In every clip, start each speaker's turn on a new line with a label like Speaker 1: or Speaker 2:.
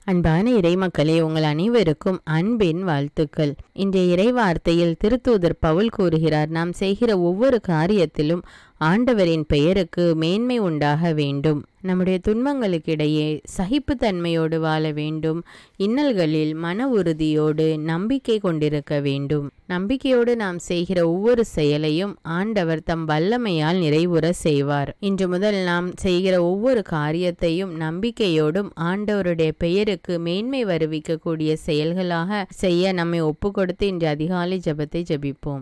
Speaker 1: அன்பான இறைமக்களே, உங்கள் அனைவருக்கும் அன்பின் வாழ்த்துக்கள். இன்றைய இறை வார்த்தையில் திருத்தூதர் பவுல் கூறுகிறார், நாம் செய்கிற ஒவ்வொரு காரியத்திலும் ஆண்டவரின் பெயருக்கு மேன்மை உண்டாக வேண்டும். நம்முடைய துன்பங்களுக்கிடையே சகிப்புத்தன்மையோடு வாழ வேண்டும். இன்னல்களில் மன உறுதியோடு நம்பிக்கை கொண்டிருக்க வேண்டும். நம்பிக்கையோடு நாம் செய்கிற ஒவ்வொரு செயலையும் ஆண்டவர் தம் வல்லமையால் நிறைவுற செய்வார். இன்று முதல் நாம் செய்கிற ஒவ்வொரு காரியத்தையும் நம்பிக்கையோடும் ஆண்டவருடைய பெயருக்கு மேன்மை வருவிக்கக்கூடிய செயல்களாக செய்ய நம்மை ஒப்பு கொடுத்து இன்று அதிகாலை ஜெபத்தை ஜெபிப்போம்.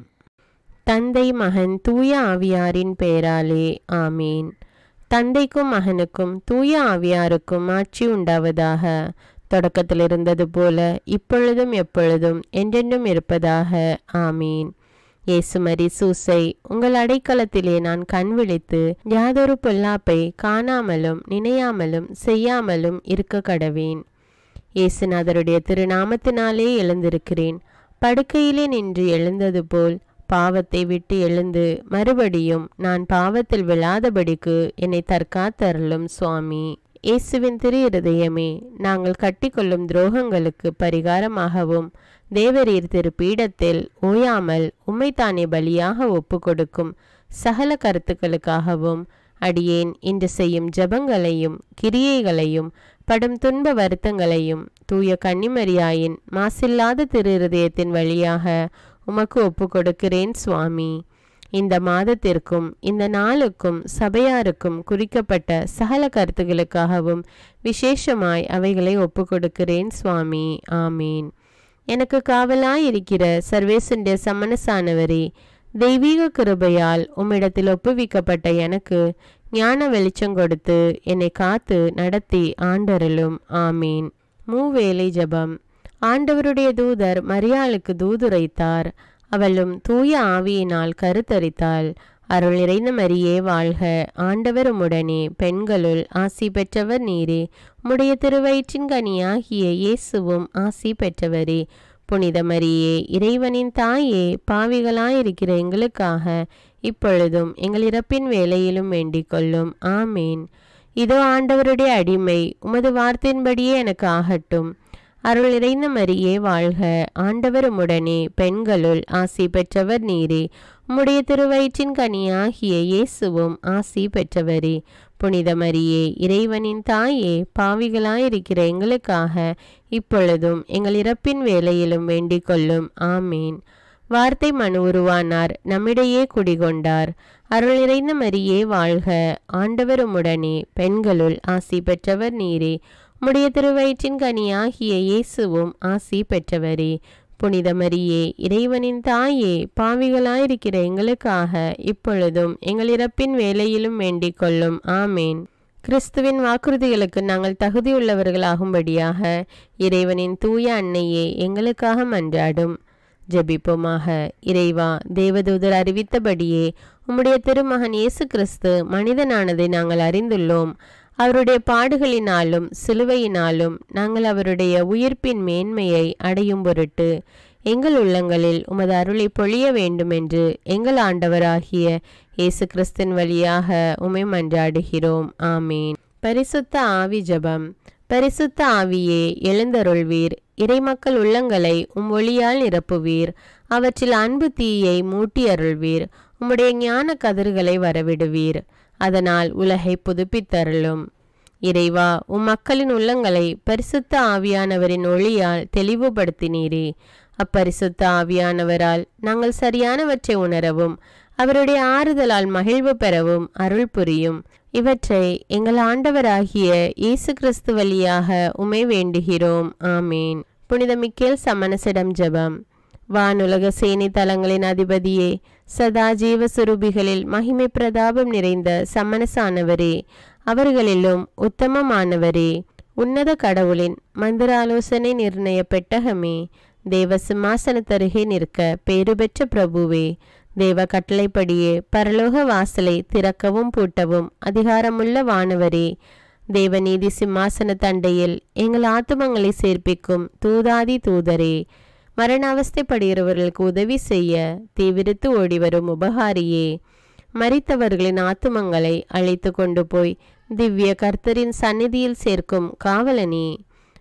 Speaker 2: தந்தை, மகன், தூய ஆவியாரின் பெயராலே ஆமீன். தந்தைக்கும் மகனுக்கும் தூய ஆவியாருக்கும் ஆட்சி உண்டாவதாக. தொடக்கத்தில் இருந்தது போல இப்பொழுதும் எப்பொழுதும் என்றென்றும் இருப்பதாக ஆமீன். இயேசுமரி சூசை, உங்கள் அடைக்கலத்திலே நான் கண் விழித்து யாதொரு பொல்லாப்பை காணாமலும் நினையாமலும் செய்யாமலும் இருக்க கடவேன். இயேசுநாதருடைய திருநாமத்தினாலே எழுந்திருக்கிறேன். படுக்கையிலே நின்று எழுந்தது போல் பாவத்தை விட்டு எழுந்து மறுபடியும் நான் பாவத்தில் விழாதபடிக்கு என்னை தற்காத்தருளும் சுவாமி. இயேசுவின் திரு இருதயமே, நாங்கள் கட்டிக்கொள்ளும் துரோகங்களுக்கு பரிகாரமாகவும் தேவரீர் திரு பீடத்தில் ஓயாமல் உம்மைத்தானே பலியாக ஒப்பு கொடுக்கும் சகல கருத்துக்களுக்காகவும் அடியேன் இன்று செய்யும் ஜபங்களையும் கிரியைகளையும் படும் துன்ப வருத்தங்களையும் தூய கன்னிமரியாயின் மாசில்லாத திரு இருதயத்தின் வழியாக உமக்கு ஒப்பு கொடுக்கிறேன் சுவாமி. இந்த மாதத்திற்கும் இந்த நாளுக்கும் சபையாருக்கும் குறிக்கப்பட்ட சகல கருத்துகளுக்காகவும் விசேஷமாய் அவைகளை ஒப்பு கொடுக்கிறேன் சுவாமி. ஆமீன். எனக்கு காவலாயிருக்கிற சர்வேசுடைய சமணசானவரே, தெய்வீக கிருபையால் உம்மிடத்தில் ஒப்புவிக்கப்பட்ட எனக்கு ஞான வெளிச்சம் கொடுத்து என்னை காத்து நடத்தி ஆண்டருளும். ஆமீன். மூவேளை ஜபம். ஆண்டவருடைய தூதர் மரியாளுக்கு தூதுரைத்தார். அவளும் தூய ஆவியினால் கருத்தரித்தாள். அருள் நிறைந்த மரியே வாழ்க, ஆண்டவர் உம்முடனே, பெண்களுள் ஆசி பெற்றவர் நீரே. உம்முடைய திருவயிற்றின் கனியாகிய இயேசுவும் ஆசி பெற்றவரே. புனித மரியே, இறைவனின் தாயே, பாவிகளாயிருக்கிற எங்களுக்காக இப்பொழுதும் எங்கள் இறப்பின் வேளையிலும் வேண்டிக் கொள்ளும். ஆமீன். இதோ ஆண்டவருடைய அடிமை, உமது வார்த்தையின்படியே எனக்கு ஆகட்டும். அருள் நிறைந்த மரியே வாழ்க, ஆண்டவர் உம்முடனே, பெண்களுள் ஆசி பெற்றவர் நீரே. உம்முடைய திருவயிற்றின் கனியாகிய இயேசுவும் ஆசி பெற்றவரே. புனித மரியே, இறைவனின் தாயே, பாவிகளாயிருக்கிற எங்களுக்காக இப்பொழுதும் எங்கள் இறப்பின் வேளையிலும் வேண்டிக் கொள்ளும். ஆமீன். வார்த்தை மனு உருவானார், நம்மிடையே குடிகொண்டார். அருள் நிறைந்த மரியே வாழ்க, ஆண்டவர் உம்முடனே, பெண்களுள் ஆசி பெற்றவர் நீரே. உம்முடைய திருவயிற்றின் கனியாகிய இயேசுவும் ஆசி பெற்றவரே. புனித மரியே, இறைவனின் தாயே, பாவிகளாயிருக்கிற எங்களுக்காக இப்பொழுதும் எங்கள் இறப்பின் வேளையிலும் வேண்டிக் கொள்ளும். ஆமேன். கிறிஸ்துவின் வாக்குறுதிகளுக்கு நாங்கள் தகுதியுள்ளவர்களாகும்படியாக இறைவனின் தூய அன்னையே எங்களுக்காக மன்றாடும். ஜெபிப்போமாக. இறைவா, தேவதூதர் அறிவித்தபடியே உம்முடைய திருமகன் இயேசு கிறிஸ்து மனிதனானதை நாங்கள் அறிந்துள்ளோம். அவருடைய பாடுகளினாலும் சிலுவையினாலும் நாங்கள் அவருடைய உயிர்ப்பின் மேன்மையை அடையும் பொருட்டு எங்கள் உள்ளங்களில் உமது அருளை பொழிய வேண்டுமென்று எங்கள் ஆண்டவராகிய இயேசு கிறிஸ்தின் வழியாக உம்மை மன்றாடுகிறோம். ஆமீன். பரிசுத்த ஆவி ஜபம். பரிசுத்த ஆவியே, எழுந்தருள்வீர். இறைமக்கள் உள்ளங்களை உம் ஒளியால் நிரப்புவீர். அவற்றில் அன்பு தீயை மூட்டி அருள்வீர். உம்முடைய ஞான கதிர்களை வரவிடுவீர். அதனால் உலகை புதுப்பித்தருளும். இறைவா, உம் மக்களின் உள்ளங்களை பரிசுத்த ஆவியானவரின் ஒளியால் தெளிவுபடுத்தினீரே. அப்பரிசுத்த ஆவியானவரால் நாங்கள் சரியானவற்றை உணரவும் அவருடைய ஆறுதலால் மகிழ்வு பெறவும் அருள் புரியும். இவற்றை எங்கள் ஆண்டவராகிய இயேசு கிறிஸ்து வழியாக உம்மை வேண்டுகிறோம். ஆமீன். புனித மிக்கேல் சமணசிடம் ஜெபம். வானுலக சேனை தலங்களின் அதிபதியே, சதா ஜீவ சுரூபிகளில் மகிமை பிரதாபம் நிறைந்த சமணசானவரே, அவர்களிலும் உத்தமமானவரே, உன்னத கடவுளின் மந்திராலோசனை நிர்ணய பெட்டகமே, தேவ சிம்மாசனத்தருகே நிற்க பேறு பெற்ற பிரபுவே, தேவ கட்டளைப்படியே பரலோக வாசலை திறக்கவும் பூட்டவும் அதிகாரமுள்ள வானவரே, தேவநீதி சிம்மாசன தண்டையில் எங்கள் ஆத்துமங்களை சேர்ப்பிக்கும் தூதாதி தூதரே, மரண அவஸ்தைப்படுகிறவர்களுக்கு உதவி செய்ய தீவிரித்து ஓடிவரும் உபகாரியே, மரித்தவர்களின் ஆத்துமங்களை அழைத்து கொண்டு போய் திவ்ய கர்த்தரின் சந்நிதியில் சேர்க்கும் காவலனே,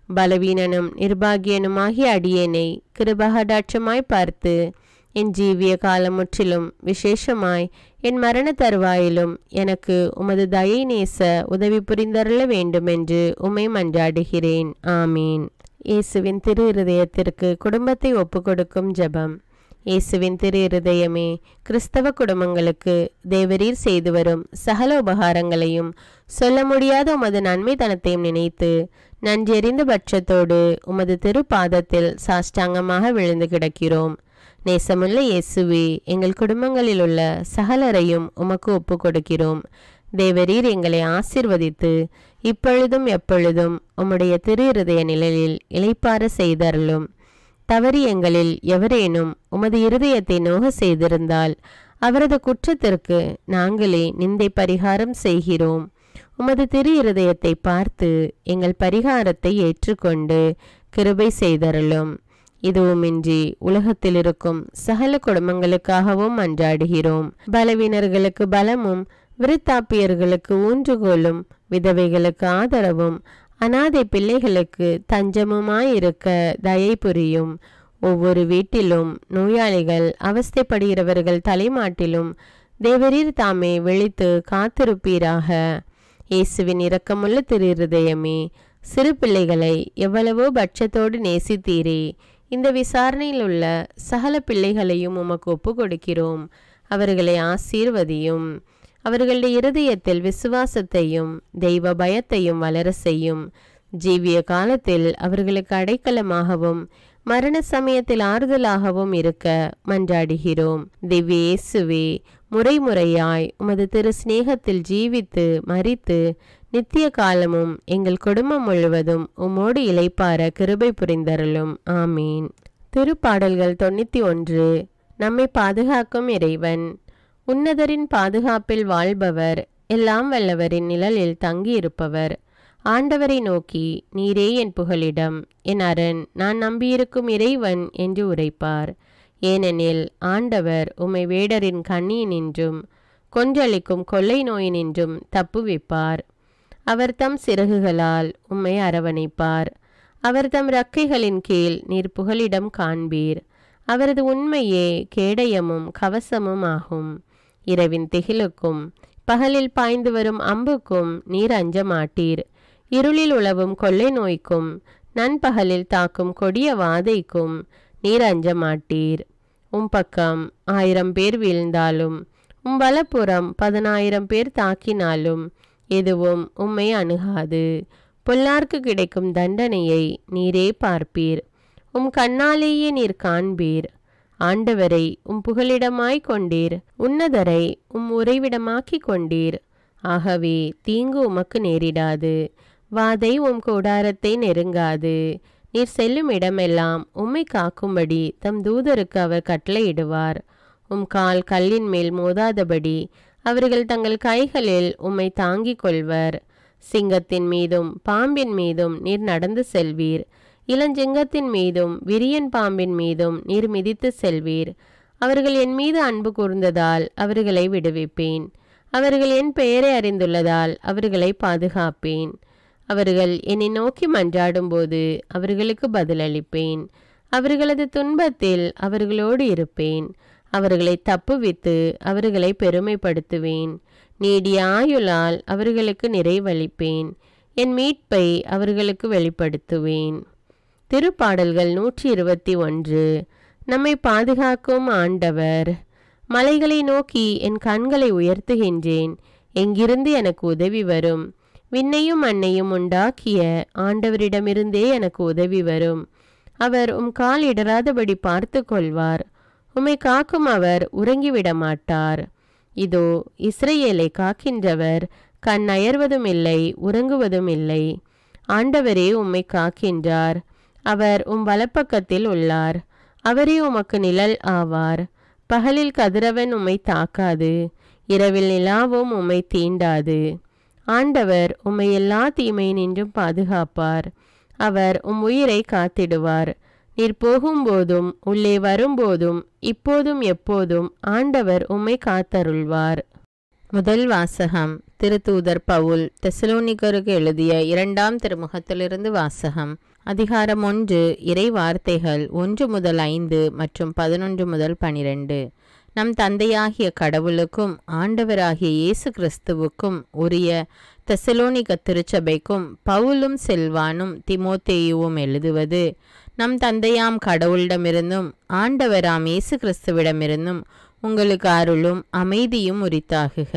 Speaker 2: பலவீனனும் நிர்பாகியனுமாகிய அடியேனை கிருபகடாட்சமாய் பார்த்து என் ஜீவிய காலம் முற்றிலும் விசேஷமாய் என் மரண தருவாயிலும் எனக்கு உமது தயை நேச உதவி புரிந்தருள வேண்டுமென்று உம்மை மன்றாடுகிறேன். ஆமீன். இயேசுவின் திரு இருதயத்திற்கு குடும்பத்தை ஒப்புக்கொடுக்கும் ஜெபம். இயேசுவின் திரு இருதயமே, கிறிஸ்தவ குடும்பங்களுக்கு தேவரீர் செய்து வரும் சகல உபகாரங்களையும் சொல்ல முடியாத உமது நன்மைத்தனத்தையும் நினைத்து நன்றெறிந்த பட்சத்தோடு உமது திரு பாதத்தில் சாஷ்டாங்கமாக விழுந்து கிடக்கிறோம். நேசமுள்ள இயேசுவே, எங்கள் குடும்பங்களில் உள்ள சகலரையும் உமக்கு ஒப்பு கொடுக்கிறோம். தேவரீர் எங்களை ஆசீர்வதித்து இப்பொழுதும் எப்பொழுதும் உம்முடைய திரு இருதய நிழலில் இளைப்பாற செய்தருளும். தவறி எங்களில் எவரேனும் உமது இருதயத்தை நோக செய்திருந்தால் அவரது குற்றத்திற்கு நாங்களே நிந்தை பரிகாரம் செய்கிறோம். உமது திரு இருதயத்தை பார்த்து எங்கள் பரிகாரத்தை ஏற்றுக்கொண்டு கிருபை செய்தருளும். இதுவுமின்றி உலகத்தில் இருக்கும் சகல குடும்பங்களுக்காகவும் மன்றாடுகிறோம். பலவீனர்களுக்கு பலமும், விருத்தாப்பியர்களுக்கு ஊன்றுகோலும், விதவைகளுக்கு ஆதரவும், அநாதை பிள்ளைகளுக்கு தஞ்சமுமாயிருக்க தயை புரியும். ஒவ்வொரு வீட்டிலும் நோயாளிகள் அவஸ்தைப்படுகிறவர்கள் தலைமாட்டிலும் தேவரீர் தாமே விழித்து காத்திருப்பீராக. இயேசுவின் இரக்கமுள்ள திரு இருதயமே, சிறு பிள்ளைகளை எவ்வளவோ பட்சத்தோடு நேசித்தீரே. இந்த விசாரணையில் உள்ள சகல பிள்ளைகளையும் உமக்கு ஒப்பு கொடுக்கிறோம். அவர்களை ஆசீர்வதியும். அவர்களுடைய இருதயத்தில் விசுவாசத்தையும் தெய்வ பயத்தையும் வளர செய்யும். ஜீவிய காலத்தில் அவர்களுக்கு அடைக்கலமாகவும் மரண சமயத்தில் ஆறுதலாகவும் இருக்க மன்றாடுகிறோம். திவ்ய இயேசுவே, முறைமுறையாய் உமது திரு சிநேகத்தில் ஜீவித்து மரித்து நித்திய காலமும் எங்கள் குடும்பம் முழுவதும் உம்மோடு இளைப்பார கிருபை புரிந்தருளும். ஆமீன். திருப்பாடல்கள் 91. நம்மை பாதுகாக்கும் இறைவன். உன்னதரின் பாதுகாப்பில் வாழ்பவர், எல்லாம் வல்லவரின் நிழலில் தங்கியிருப்பவர். ஆண்டவரை நோக்கி, நீரே என் புகலிடம், என் அரண், நான் நம்பியிருக்கும் இறைவன் என்று உரைப்பார். ஏனெனில் ஆண்டவர் உம்மை வேடரின் கண்ணியினின்றும் கொன்றளிக்கும் கொள்ளை நோயினின்றும் தப்புவிப்பார். அவர் தம் சிறகுகளால் உம்மை அரவணைப்பார். அவர் தம் இறக்கைகளின் கீழ் நீர் புகலிடம் காண்பீர். அவரது உண்மையே கேடயமும் கவசமும் ஆகும். இரவின் திகிலுக்கும் பகலில் பாய்ந்து வரும் அம்புக்கும் நீர் அஞ்ச மாட்டீர். இருளில் உலவும் கொள்ளை நோய்க்கும் நண்பகலில் தாக்கும் கொடிய வாதைக்கும் நீர் அஞ்ச மாட்டீர். உம் பக்கம் 1000 பேர் வீழ்ந்தாலும் உம் வலப்புறம் 10,000 பேர் தாக்கினாலும் எதுவும் உம்மை அணுகாது. பொல்லார்க்கு கிடைக்கும் தண்டனையை நீரே பார்ப்பீர். உம் கண்ணாலேயே நீர் காண்பீர். ஆண்டவரை உம் புகலிடமாய் கொண்டீர். உன்னதரை உம் உறைவிடமாக்கி கொண்டீர். ஆகவே தீங்கு உமக்கு நேரிடாது. வாதை உம் கூடாரத்தை நெருங்காது. நீர் செல்லும் இடமெல்லாம் உம்மை காக்கும்படி தம் தூதருக்கு அவர் கட்டளையிடுவார். உம் கால் கல்லின் மேல் மோதாதபடி அவர்கள் தங்கள் கைகளில் உம்மை தாங்கிக் கொள்வர். சிங்கத்தின் மீதும் பாம்பின் மீதும் நீர் நடந்து செல்வீர். இளஞ்சிங்கத்தின் மீதும் விரியன் பாம்பின் மீதும் நீர் மிதித்து செல்வீர். அவர்கள் என் மீது அன்பு கூர்ந்ததால் அவர்களை விடுவிப்பேன். அவர்கள் என் பெயரை அறிந்துள்ளதால் அவர்களை பாதுகாப்பேன். அவர்கள் என்னை நோக்கி மன்றாடும்போது அவர்களுக்கு பதிலளிப்பேன். அவர்களது துன்பத்தில் அவர்களோடு இருப்பேன். அவர்களை தப்புவித்து அவர்களை பெருமைப்படுத்துவேன். நீடிய ஆயுளால் அவர்களுக்கு நிறைவளிப்பேன். என் மீட்பை அவர்களுக்கு வெளிப்படுத்துவேன். திருப்பாடல்கள் 121. நம்மை பாதுகாக்கும் ஆண்டவர். மலைகளை நோக்கி என் கண்களை உயர்த்துகின்றேன். எங்கிருந்து எனக்கு உதவி வரும்? விண்ணையும் மண்ணையும் உண்டாக்கிய ஆண்டவரிடமிருந்தே எனக்கு உதவி வரும். அவர் உம் கால் இடராதபடி பார்த்து கொள்வார். உம்மை காக்கும் அவர் உறங்கிவிட மாட்டார். இதோ இஸ்ரவேலை காக்கின்றவர் கண் அயர்வதும் இல்லை, உறங்குவதும் இல்லை. ஆண்டவரே உம்மை காக்கின்றார். அவர் உம் வலப்பக்கத்தில் உள்ளார். அவரே உமக்கு நிழல் ஆவார். பகலில் கதிரவன் உம்மை தாக்காது, இரவில் நிலாவும் உம்மை தீண்டாது. ஆண்டவர் உம்மை எல்லா தீமையினின்றும் பாதுகாப்பார். அவர் உம் உயிரை காத்திடுவார். நீர் போகும்போதும் உள்ளே வரும்போதும் இப்போதும் எப்போதும் ஆண்டவர் உம்மை காத்தருள்வார்.
Speaker 1: முதல் வாசகம். திருத்தூதர் பவுல் தெசலோனிக்கருக்கு எழுதிய 2ஆம் திருமுகத்திலிருந்து வாசகம். அதிகாரம் 1 இறை வார்த்தைகள் 1 முதல் 5 மற்றும் 11 முதல் 12. நம் தந்தையாகிய கடவுளுக்கும் ஆண்டவராகிய இயேசு கிறிஸ்துவுக்கும் உரிய தெசலோனிக திருச்சபைக்கும் பவுலும் செல்வானும் திமோத்தேயுவும் எழுதுவது, நம் தந்தையாம் கடவுளிடமிருந்தும் ஆண்டவராம் இயேசு கிறிஸ்துவிடமிருந்தும் உங்களுக்கு அருளும் அமைதியும் உரித்தாகுக.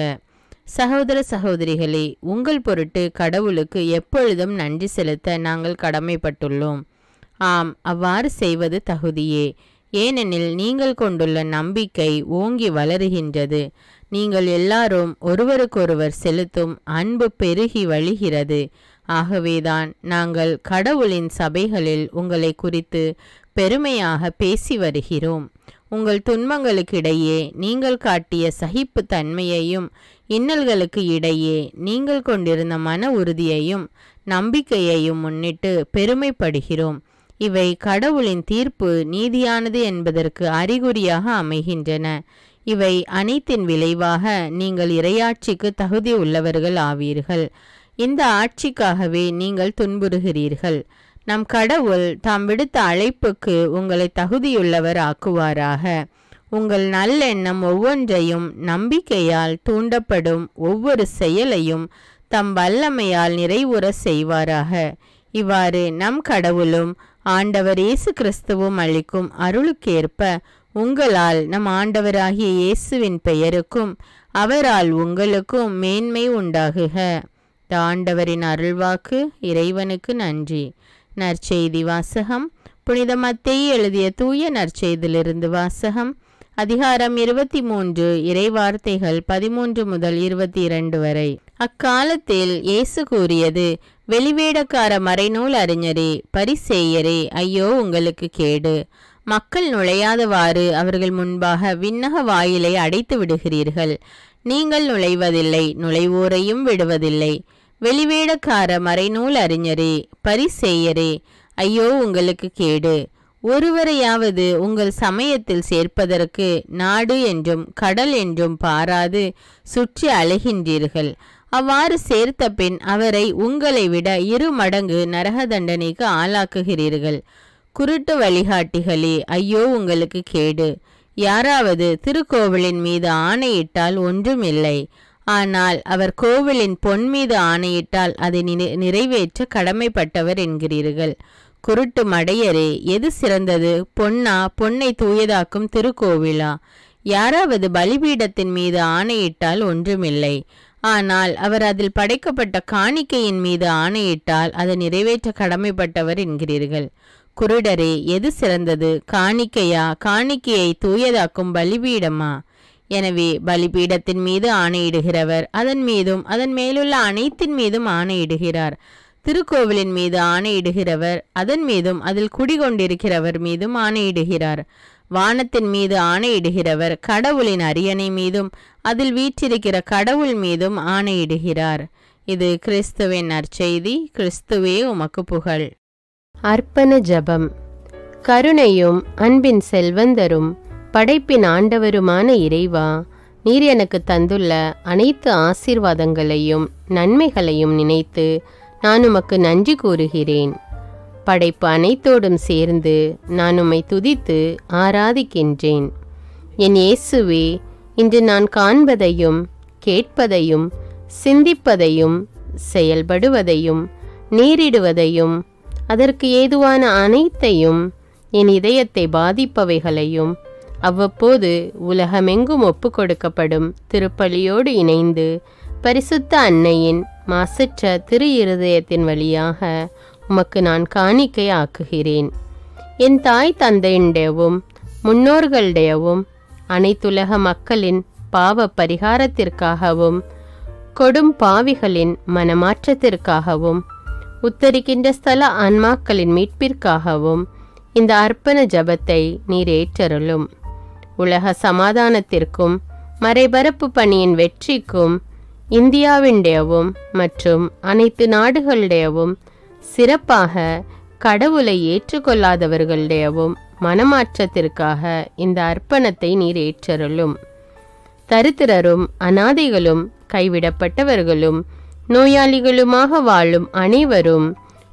Speaker 1: சகோதர சகோதரிகளே, உங்கள் பொருட்டு கடவுளுக்கு எப்பொழுதும் நன்றி செலுத்த நாங்கள் கடமைப்பட்டுள்ளோம். ஆம், அவ்வாறு செய்வது தகுதியே. ஏனெனில் நீங்கள் கொண்டுள்ள நம்பிக்கை ஓங்கி வளருகின்றது. நீங்கள் எல்லாரும் ஒருவருக்கொருவர் செலுத்தும் அன்பு பெருகி வழிகிறது. ஆகவேதான் நாங்கள் கடவுளின் சபைகளில் உங்களை குறித்து பெருமையாக பேசி வருகிறோம். உங்கள் துன்பங்களுக்கிடையே நீங்கள் காட்டிய சகிப்பு தன்மையையும் இன்னல்களுக்கு இடையே நீங்கள் கொண்டிருந்த மன உறுதியையும் நம்பிக்கையையும் முன்னிட்டு பெருமைப்படுகிறோம். இவை கடவுளின் தீர்ப்பு நீதியானது என்பதற்கு அறிகுறியாக அமைகின்றன. இவை அனைத்தின் விளைவாக நீங்கள் இறையாட்சிக்கு தகுதி உள்ளவர்கள் ஆவீர்கள். இந்த ஆட்சிக்காகவே நீங்கள் துன்புறுகிறீர்கள். நம் கடவுள் தாம் விடுத்த அழைப்புக்கு உங்களை தகுதியுள்ளவர் ஆக்குவாராக. உங்கள் நல்லெண்ணம் ஒவ்வொன்றையும் நம்பிக்கையால் தூண்டப்படும் ஒவ்வொரு செயலையும் தம் வல்லமையால் நிறைவுற செய்வாராக. இவ்வாறு நம் கடவுளும் ஆண்டவர் இயேசு கிறிஸ்துவும் அளிக்கும் அருளுக்கேற்ப உங்களால் நம் ஆண்டவராகிய இயேசுவின் பெயருக்கும் அவரால் உங்களுக்கும் மேன்மை உண்டாகுக. ஆண்டவரின் அருள்வாக்கு. இறைவனுக்கு நன்றி. நற்செய்தி வாசகம். புனித மத்தேயு எழுதிய தூய நற்செய்தியிலிருந்து வாசகம். அதிகாரம் 23 இறைவார்த்தைகள் 13 முதல் 22 வரை. அக்காலத்தில் இயேசு கூறியது, வெளிவேடக்கார மறைநூல் அறிஞரே, பரிசேயரே, ஐயோ உங்களுக்கு கேடு! மக்கள் நுழையாதவாறு அவர்கள் முன்பாக விண்ணக வாயிலை அடைத்து விடுகிறீர்கள். நீங்கள் நுழைவதில்லை, நுழைவோரையும் விடுவதில்லை. வெளிவேடக்கார மறைநூல் அறிஞரே, பரிசேயரே, ஐயோ உங்களுக்கு கேடு! ஒருவரையாவது உங்கள் சமயத்தில் சேர்ப்பதற்கு நாடு என்றும் கடல் என்றும் பாராது சுற்றி அலைகின்றீர்கள். அவ்வாறு சேர்த்த பின் அவரை உங்களை விட 2 மடங்கு நரக தண்டனைக்கு ஆளாக்குகிறீர்கள். குருட்டு வழிகாட்டிகளே, ஐயோ உங்களுக்கு கேடு! யாராவது திருக்கோவிலின் மீது ஆணையிட்டால் ஒன்றுமில்லை. ஆனால் அவர் கோவிலின் பொன் மீது ஆணையிட்டால் அதை நிறைவேற்ற கடமைப்பட்டவர் என்கிறீர்கள். குருட்டு மடையரே, எது சிறந்தது? பொன்னா, பொன்னை தூயதாக்கும் திருக்கோவிலா? யாராவது பலிபீடத்தின் மீது ஆணையிட்டால் ஒன்றுமில்லை. ஆனால் அவர் அதில் படைக்கப்பட்ட காணிக்கையின் மீது ஆணையிட்டால் அதை நிறைவேற்ற கடமைப்பட்டவர் என்கிறீர்கள். குருடரே, எது சிறந்தது? காணிக்கையா, காணிக்கையை தூயதாக்கும் பலிபீடமா? எனவே பலிபீடத்தின் மீது ஆணையிடுகிறவர் அதன் மீதும் அதன் மேலுள்ள அனைத்தின் மீதும் ஆணையிடுகிறார். திருக்கோவிலின் மீது ஆணையிடுகிறவர் அதன் மீதும் அதில் குடிகொண்டிருக்கிறவர் மீதும் ஆணையிடுகிறார். வானத்தின் மீது ஆணையிடுகிறவர் கடவுளின் அரியணை மீதும் அதில் வீற்றிருக்கிற கடவுள் மீதும் ஆணையிடுகிறார். இது கிறிஸ்துவின் நற்செய்தி. கிறிஸ்துவே உமக்கு புகழ்.
Speaker 2: அர்ப்பண ஜெபம். கருணையும் அன்பின் செல்வந்தரும் படைப்பின் ஆண்டவருமான இறைவா, நீர் எனக்கு தந்துள்ள அனைத்து ஆசீர்வாதங்களையும் நன்மைகளையும் நினைத்து நான் உமக்கு நன்றி கூறுகிறேன். படைப்பு அனைத்தோடும் சேர்ந்து நான் உம்மை துதித்து ஆராதிக்கின்றேன். என் இயேசுவே, இன்று நான் காண்பதையும் கேட்பதையும் சிந்திப்பதையும் செயல்படுவதையும் நேரிடுவதையும் அதற்கு ஏதுவான அனைத்தையும் என் இதயத்தை பாதிப்பவைகளையும் அவ்வப்போது உலகமெங்கும் ஒப்பு கொடுக்கப்படும் திருப்பலியோடு இணைந்து பரிசுத்த அன்னையின் மாசற்ற திரு இருதயத்தின் வழியாக உமக்கு நான் காணிக்கை ஆக்குகிறேன். என் தாய் தந்தையுடையவும் முன்னோர்களுடையவும் அனைத்துலக மக்களின் பாவ பரிகாரத்திற்காகவும் கொடும் பாவிகளின் மனமாற்றத்திற்காகவும் உத்தரிக்கின்ற ஸ்தல ஆன்மாக்களின் மீட்பிற்காகவும் இந்த அர்ப்பண ஜபத்தை நீர் ஏற்றருளும். உலக சமாதானத்திற்கும் மறைபரப்பு பணியின் வெற்றிக்கும் இந்தியாவின்டையவும் மற்றும் அனைத்து நாடுகளுடையவும் சிறப்பாக கடவுளை ஏற்றுக்கொள்ளாதவர்களுடையவும் மனமாற்றத்திற்காக இந்த அர்ப்பணத்தை நீர் ஏற்றருளும். தரித்திரரும் அனாதைகளும் கைவிடப்பட்டவர்களும் நோயாளிகளுமாக வாழும் அனைவரும்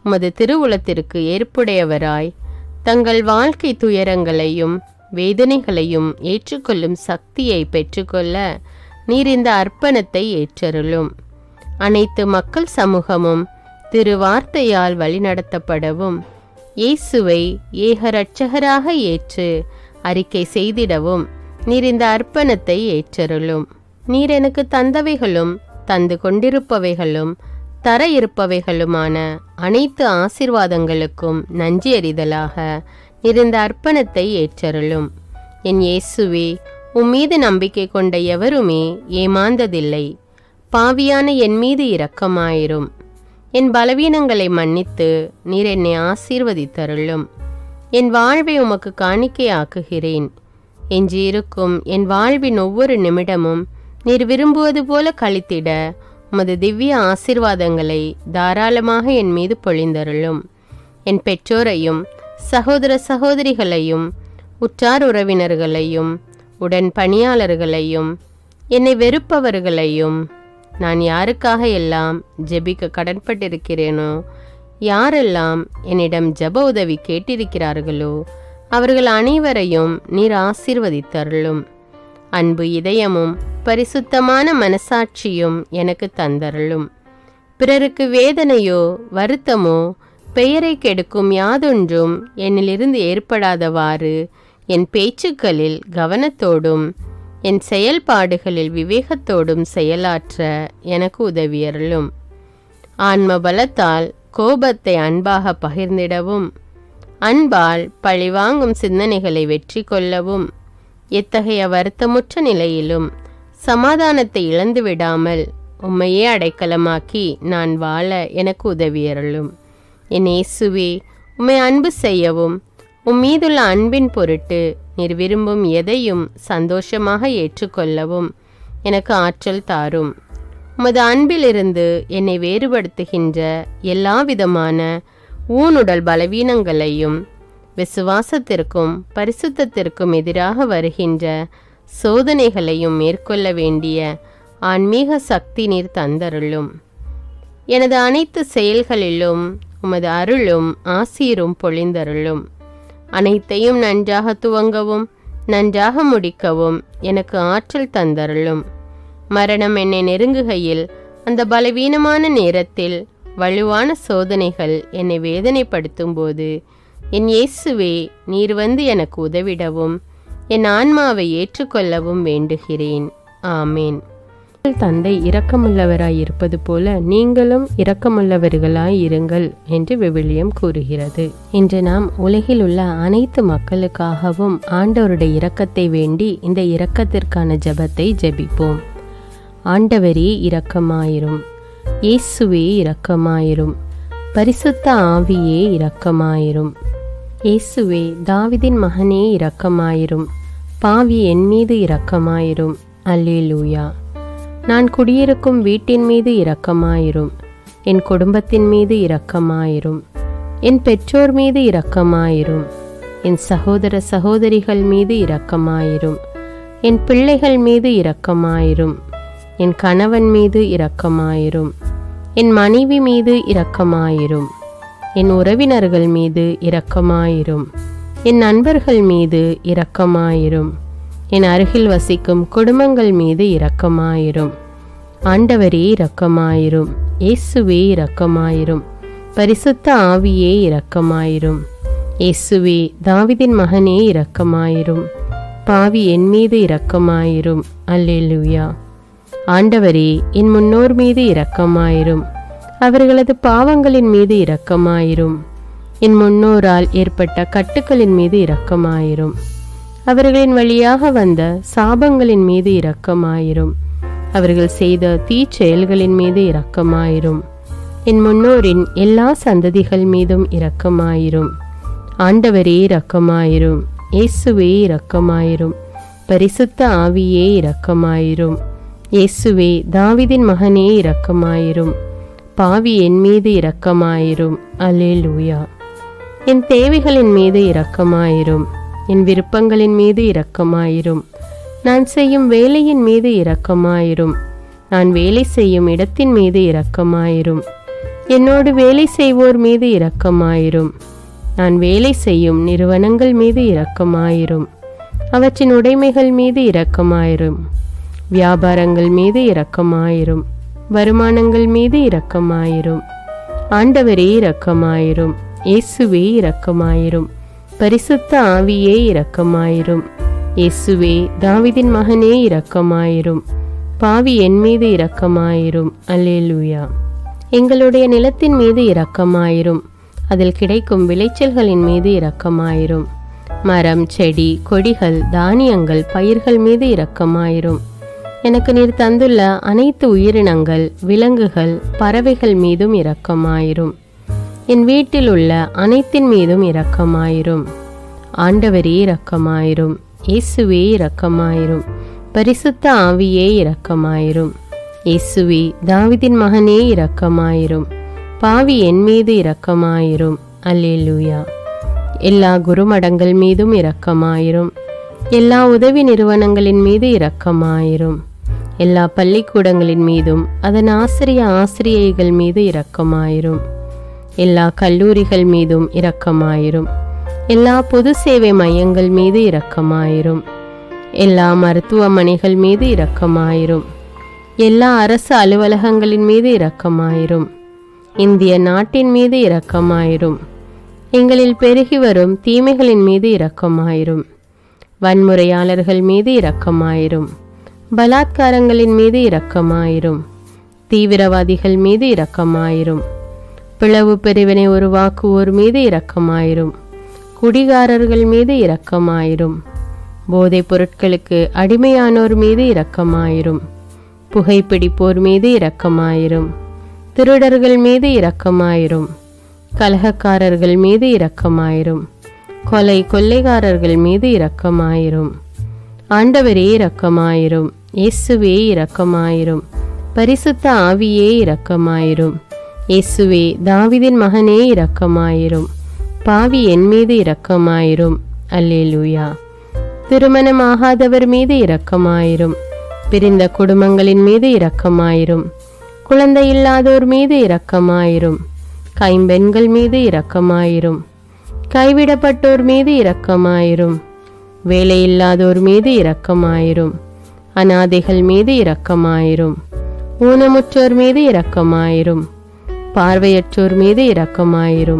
Speaker 2: உமது திருவுளத்திற்கு ஏற்புடையவராய் தங்கள் வாழ்க்கை துயரங்களையும் வேதனைகளையும் ஏற்றுக்கொள்ளும் சக்தியை பெற்றுக்கொள்ள நீர் இந்த அர்ப்பணத்தை ஏற்றருளும். அனைத்து மக்கள் சமூகமும் திருவார்த்தையால் வழிநடத்தப்படவும் இயேசுவை ஏக இரட்சகராக ஏற்று அறிக்கை செய்திடவும் நீர் இந்த அர்ப்பணத்தை ஏற்றருளும். நீர் எனக்கு தந்தவைகளும் தந்து கொண்டிருப்பவைகளும் தர இருப்பவைகளுமான அனைத்து ஆசீர்வாதங்களுக்கும் நன்றி அறிதலாக நீர் இந்த அர்ப்பணத்தை ஏற்றருளும். என் இயேசுவே, உம்மீது நம்பிக்கை கொண்ட எவருமே ஏமாந்ததில்லை. பாவியான என் மீது இரக்கமாயிரும். என் பலவீனங்களை மன்னித்து நீர் என்னை ஆசீர்வதித்தருளும். என் வாழ்வை உமக்கு காணிக்கையாக்குகிறேன். எஞ்சியிருக்கும் என் வாழ்வின் ஒவ்வொரு நிமிடமும் நீர் விரும்புவது போல கழித்திட உமது திவ்ய ஆசீர்வாதங்களை தாராளமாக என் மீது பொழிந்தருளும். என் பெற்றோரையும் சகோதர சகோதரிகளையும் உற்றார் உறவினர்களையும் உடன் பணியாளர்களையும் என்னை வெறுப்பவர்களையும் நான் யாருக்காக எல்லாம் ஜெபிக்க கடன்பட்டிருக்கிறேனோ, யாரெல்லாம் என்னிடம் ஜெப உதவி கேட்டிருக்கிறார்களோ அவர்கள் அனைவரையும் நீர் ஆசீர்வதித்தருளும். அன்பு இதயமும் பரிசுத்தமான மனசாட்சியும் எனக்கு தந்தருளும். பிறருக்கு வேதனையோ வருத்தமோ பெயரை கெடுக்கும் யாதொன்றும் என்னிலிருந்து ஏற்படாதவாறு என் பேச்சுக்களில் கவனத்தோடும் என் செயல்பாடுகளில் விவேகத்தோடும் செயலாற்ற எனக்கு உதவியருளும். ஆன்ம பலத்தால் கோபத்தை அன்பாக பகிர்ந்திடவும் அன்பால் பழிவாங்கும் சிந்தனைகளை வெற்றி கொள்ளவும் எத்தகைய வருத்தமுற்ற நிலையிலும் சமாதானத்தை இழந்து விடாமல் உம்மையே அடைக்கலமாக்கி நான் வாழ எனக்கு உதவியருளும். என் இயேசுவே, உம்மை அன்பு செய்யவும் உம்மீதுள்ள அன்பின் பொருட்டு நீர் விரும்பும் எதையும் சந்தோஷமாக ஏற்றுக்கொள்ளவும் எனக்கு ஆற்றல் தாரும். உமது அன்பிலிருந்து என்னை வேறுபடுத்துகின்ற எல்லா விதமான ஊனுடல் பலவீனங்களையும் விசுவாசத்திற்கும் பரிசுத்தத்திற்கும் எதிராக வருகின்ற சோதனைகளையும் மேற்கொள்ள வேண்டிய ஆன்மீக சக்தி நீர் தந்தருளும். எனது அனைத்து செயல்களிலும் உமது அருளும் ஆசீரும் பொழிந்தருளும். அனைத்தையும் நன்றாக துவங்கவும் நன்றாக முடிக்கவும் எனக்கு ஆற்றல் தந்தருளும். மரணம் என்னை நெருங்குகையில் அந்த பலவீனமான நேரத்தில் வலுவான சோதனைகள் என்னை வேதனைப்படுத்தும் போது என் இயேசுவே, நீர் வந்து எனக்கு உதவிடவும் என் ஆன்மாவை ஏற்றுக்கொள்ளவும் வேண்டுகிறேன். ஆமேன். தந்தை இரக்கமுள்ளவராய் இருப்பது போல நீங்களும் இரக்கமுள்ளவர்களாய் இருங்கள் என்று விவிலியம் கூறுகிறது. இன்று நாம் உலகில் உள்ள அனைத்து மக்களுக்காகவும் ஆண்டவருடைய இரக்கத்தை வேண்டி இந்த இரக்கத்திற்கான ஜெபத்தை ஜெபிப்போம். ஆண்டவரே இரக்கமாயிரும். இயேசுவே இரக்கமாயிரும். பரிசுத்த ஆவியே இரக்கமாயிரும். இயேசுவே, தாவீதின் மகனே இரக்கமாயிரும். பாவி என் மீது இரக்கமாயிரும். அல்லேலூயா. நான் குடியிருக்கும் வீட்டின் மீது இரக்கமாயிரும். என் குடும்பத்தின் மீது இரக்கமாயிரும். என் பெற்றோர் மீது இரக்கமாயிரும். என் சகோதர சகோதரிகள் மீது இரக்கமாயிரும். என் பிள்ளைகள் மீது இரக்கமாயிரும். என் கணவன் மீது இரக்கமாயிரும். என் மனைவி மீது இரக்கமாயிரும். என் உறவினர்கள் மீது இரக்கமாயிரும். என் நண்பர்கள் மீது இரக்கமாயிரும். என் அருகில் வசிக்கும் குடும்பங்கள் மீது இரக்கமாயிரும். ஆண்டவரே இரக்கமாயிரும். இயேசுவே இரக்கமாயிரும். பரிசுத்த ஆவியே இரக்கமாயிரும். இயேசுவே, தாவீதின் மகனே இரக்கமாயிரும். பாவி என் மீது இரக்கமாயிரும். அல்லேலூயா. ஆண்டவரே, என் முன்னோர் மீது இரக்கமாயிரும். அவர்களது பாவங்களின் மீது இரக்கமாயிரும். என் முன்னோரால் ஏற்பட்ட கட்டுக்களின் மீது இரக்கமாயிரும். அவர்களின் வழியாக வந்த சாபங்களின் மீது இரக்கமாயிரும். அவர்கள் செய்த தீச்செயல்களின் மீது இரக்கமாயிரும். என் முன்னோரின் எல்லா சந்ததிகள் மீதும் இரக்கமாயிரும். ஆண்டவரே இரக்கமாயிரும். இயேசுவே இரக்கமாயிரும். பரிசுத்த ஆவியே இரக்கமாயிரும். இயேசுவே, தாவீதின் மகனே இரக்கமாயிரும். பாவி என் மீது இரக்கமாயிரும். அல்லேலூயா. என் தேவைகளின் மீது இரக்கமாயிரும். என் விருப்பங்களின் மீது இரக்கமாயிரும். நான் செய்யும் வேலையின் மீது இரக்கமாயிரும். நான் வேலை செய்யும் இடத்தின் மீது இரக்கமாயிரும். என்னோடு வேலை செய்வோர் மீது இரக்கமாயிரும். நான் வேலை செய்யும் நிறுவனங்கள் மீது இரக்கமாயிரும். அவற்றின் உடைமைகள் மீது இரக்கமாயிரும். வியாபாரங்கள் மீது இரக்கமாயிரும். வருமானங்கள் மீது இரக்கமாயிரும். ஆண்டவரே இரக்கமாயிரும். இயேசுவே இரக்கமாயிரும். பரிசுத்த ஆவியே இரக்கமாயிரும். இயேசுவே தாவீதின் மகனே இரக்கமாயிரும். பாவி என் மீது இரக்கமாயிரும். அல்லேலூயா. எங்களுடைய நிலத்தின் மீது இரக்கமாயிரும். அதில் கிடைக்கும் விளைச்சல்களின் மீது இரக்கமாயிரும். மரம், செடி, கொடிகள், தானியங்கள், பயிர்கள் மீது இரக்கமாயிரும். எனக்கு நீர் தந்துள்ள அனைத்து உயிரினங்கள், விலங்குகள், பறவைகள் மீதும் இரக்கமாயிரும். என் வீட்டில் உள்ள அனைத்தின் மீதும் இரக்கமாயிரும். ஆண்டவரே இரக்கமாயிரும். இயேசுவே இரக்கமாயிரும். பரிசுத்த ஆவியே இரக்கமாயிரும். இயேசுவே தாவீதின் மகனே இரக்கமாயிரும். பாவி என் மீது இரக்கமாயிரும். அல்லேலூயா. எல்லா குருமடங்கள் மீதும் இரக்கமாயிரும். எல்லா உதவி நிறுவனங்களின் மீது இரக்கமாயிரும். எல்லா பள்ளிக்கூடங்களின் மீதும் அதன் ஆசிரியைகள் மீது இரக்கமாயிரும். எல்லா கல்லூரிகள் மீதும் இரக்கமாயிரும். எல்லா பொது சேவை மையங்கள் மீது இரக்கமாயிரும். எல்லா மருத்துவமனைகள் மீது இரக்கமாயிரும். எல்லா அரசு அலுவலகங்களின் மீது இரக்கமாயிரும். இந்திய நாட்டின் மீது இரக்கமாயிரும். எங்களில் பெருகி வரும் தீமைகளின் மீது இரக்கமாயிரும். வன்முறையாளர்கள் மீது இரக்கமாயிரும். பலாத்காரங்களின் மீது இரக்கமாயிரும். தீவிரவாதிகள் மீது இரக்கமாயிரும். பிளவு பிரிவினை உருவாக்குவோர் மீது இரக்கமாயிரும். குடிகாரர்கள் மீது இரக்கமாயிரும். போதைப் பொருட்களுக்கு அடிமையானோர் மீது இரக்கமாயிரும். புகைப்பிடிப்போர் மீது இரக்கமாயிரும். திருடர்கள் மீது இரக்கமாயிரும். கலகக்காரர்கள் மீது இரக்கமாயிரும். கொள்ளைக்காரர்கள் மீது இரக்கமாயிரும். ஆண்டவரே இரக்கமாயிரும். இயேசுவே இரக்கமாயிரும். பரிசுத்த ஆவியே இரக்கமாயிரும். இயேசுவே தாவீதின் மகனே இரக்கமாயிரும். பாவி என் மீது இரக்கமாயிரும். அல்லேலூயா. திருமணமாகாதவர் மீது இரக்கமாயிரும். பிரிந்த குடும்பங்களின் மீது இரக்கமாயிரும். குழந்தை இல்லாதோர் மீது இரக்கமாயிரும். கைம்பெண்கள் மீது இரக்கமாயிரும். கைவிடப்பட்டோர் மீது இரக்கமாயிரும். வேலையில்லாதோர் மீது இரக்கமாயிரும். அநாதைகள் மீது இரக்கமாயிரும். ஊனமுற்றோர் மீது இரக்கமாயிரும். பார்வையற்றோர் மீது இரக்கமாயிரும்.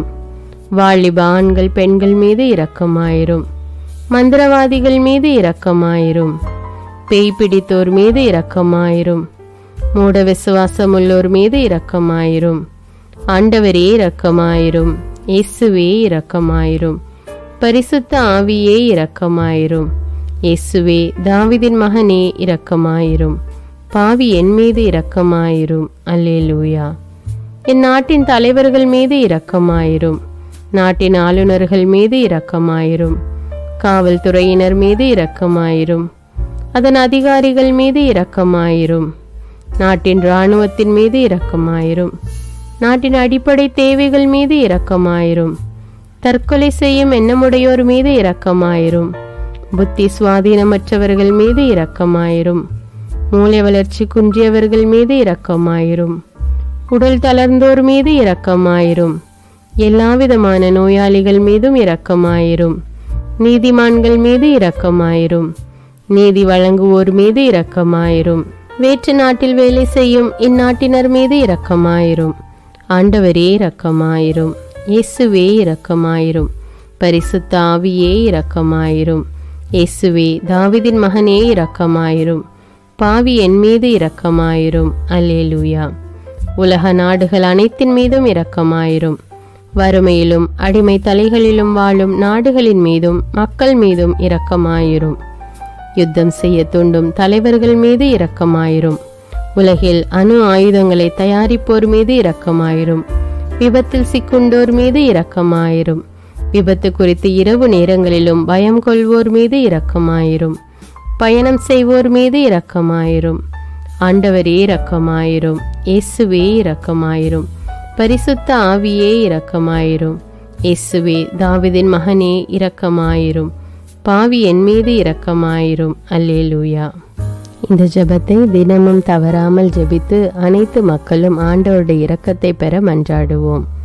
Speaker 2: வாலிப ஆண்கள் பெண்கள் மீது இரக்கமாயிரும். மந்திரவாதிகள் மீது இரக்கமாயிரும். பேய் பிடித்தோர் மீது இரக்கமாயிரும். மூட விசுவாசமுள்ளோர் மீது இரக்கமாயிரும். ஆண்டவரே இரக்கமாயிரும். இயேசுவே இரக்கமாயிரும். பரிசுத்த ஆவியே இரக்கமாயிரும். இயேசுவே தாவீதின் மகனே இரக்கமாயிரும். பாவி என் மீது இரக்கமாயிரும். அல்லேலூயா. என் நாட்டின் தலைவர்கள் மீது இரக்கமாயிரும். நாட்டின் ஆளுநர்கள் மீது இரக்கமாயிரும். காவல்துறையினர் மீது இரக்கமாயிரும். அதன் அதிகாரிகள் மீது இரக்கமாயிரும். நாட்டின் இராணுவத்தின் மீது இரக்கமாயிரும். நாட்டின் அடிப்படை தேவைகள் மீது இரக்கமாயிரும். தற்கொலை செய்யும் எண்ணமுடையோர் மீது இரக்கமாயிரும். புத்தி சுவாதீனமற்றவர்கள் மீது இரக்கமாயிரும். மூளை வளர்ச்சி குன்றியவர்கள் மீது இரக்கமாயிரும். உடல் தளர்ந்தோர் மீது இரக்கமாயிரும். எல்லாவிதமான நோயாளிகள் மீதும் இரக்கமாயிரும். நீதிமான்கள் மீது இரக்கமாயிரும். நீதி வழங்குவோர் மீது இரக்கமாயிரும். வேற்று நாட்டில் வேலை செய்யும் இந்நாட்டினர் மீது இரக்கமாயிரும். ஆண்டவரே இரக்கமாயிரும். இயேசுவே இரக்கமாயிரும். பரிசுத்த ஆவியே இரக்கமாயிரும். இயேசுவே தாவீதின் மகனே இரக்கமாயிரும். பாவி என் மீது இரக்கமாயிரும். அல்லேலூயா. உலக நாடுகள் அனைத்தின் மீதும் இரக்கமாயிரும். வறுமையிலும் அடிமை தலைகளிலும் வாழும் நாடுகளின் மீதும் மக்கள் மீதும் இரக்கமாயிரும். யுத்தம் செய்ய தூண்டும் தலைவர்கள் மீது இரக்கமாயிரும். உலகில் அணு ஆயுதங்களை தயாரிப்போர் மீது இரக்கமாயிரும். விபத்தில் சிக்குண்டோர் மீது இரக்கமாயிரும். விபத்து குறித்து இரவு நேரங்களிலும் பயம் கொள்வோர் மீது இரக்கமாயிரும். பயணம் செய்வோர் மீது இரக்கமாயிரும். ஆண்டவரே இரக்கமாயிரும். இயேசுவே இரக்கமாயிரும். பரிசுத்த ஆவியே இரக்கமாயிரும். இயேசுவே தாவீதின் மகனே இரக்கமாயிரும். பாவி என் மீது இரக்கமாயிரும். அல்லேலூயா. இந்த ஜெபத்தை தினமும் தவறாமல் ஜெபித்து அனைத்து மக்களும் ஆண்டவருடைய இரக்கத்தை பெற மன்றாடுவோம்.